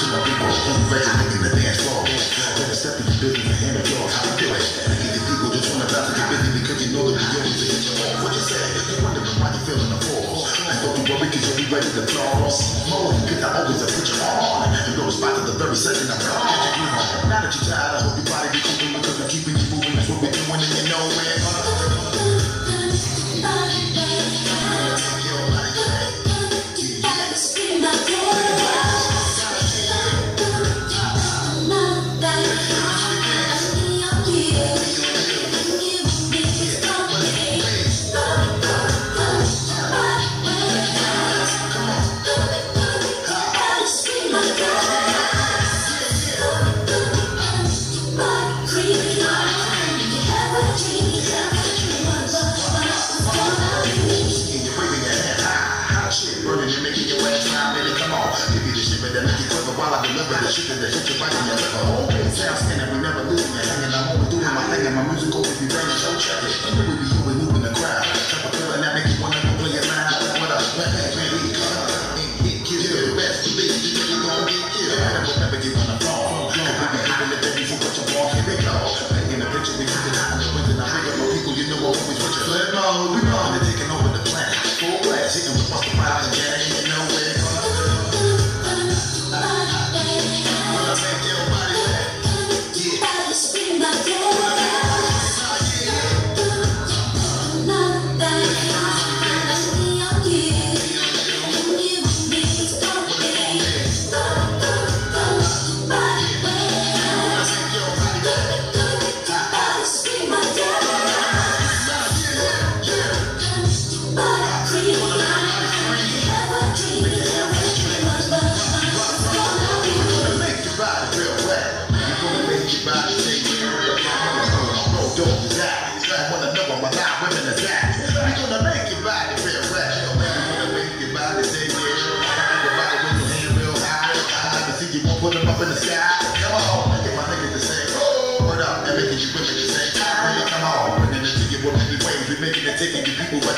to my people, who's ready to make the dance floor. Let us step in the business and handle yours. How we do it? The people just wanna about to get busy because you know that we always hit you off. What you say? You wondering why you feeling the force. And don't you worry, cause you'll be ready to floss. More, cause I always put you on. You go to spot to the very second I'm gone. Now that you're tired, I hope your body be keeping because we're keeping you moving. That's what we're doing and you know, man. While I deliver the shit that hit you right in your liver. Always sound spinning, we never losing it. Hanging, I'm always doing my thing, and my music always be banging, so check it. And we be always moving the crowd. Type of feeling that make you wanna go play it loud. What up, man, he come and kill you. The best believe you think you gon' get killed. And we'll never get on the phone. Cause we be giving it baby for what you want. Here we go. In the picture, we keep it hot in the winter. Now big up my people, you know I always want you. Flip mode, we on it, taking over the planet. Full blast, hitting with Busta Rhymes and Jay. You know where it comes. Make your body wet. Yeah. Scream like put them up in the sky. Come on, get my niggas to say, oh, what up? And making you women to say, come on, bringing it to you with many ways. We making it, taking you people.